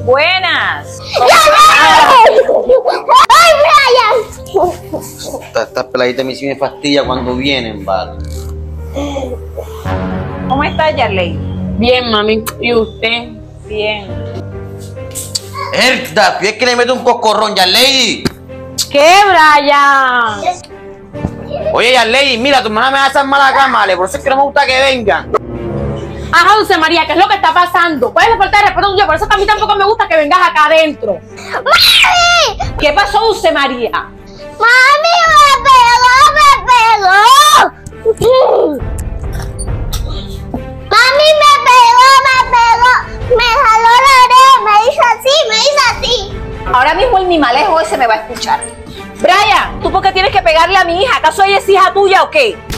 Buenas. ¡Ay, Brian! Estas peladitas a mí sí me fastidia cuando vienen, ¿vale? ¿Cómo estás, Yarley? Bien, mami. ¿Y usted? Bien. ¡Erda! ¿Quieres que le mete un coscorrón, Yarley? ¿Qué, Brian? Oye, Yarley, mira, tu hermana me va a hacer mala cama, ¿vale? Por eso es que no me gusta que vengan. Ajá, Dulce María, ¿qué es lo que está pasando? ¿Cuál es la falta de respeto tuya? Por eso que a mí tampoco me gusta que vengas acá adentro. ¡Mami! ¿Qué pasó, Dulce María? ¡Mami, me pegó! ¡Mami, me pegó! Me jaló la oreja, me hizo así. Ahora mismo el mimalejo ese me va a escuchar. Brian, ¿tú por qué tienes que pegarle a mi hija? ¿Acaso ella es hija tuya o qué?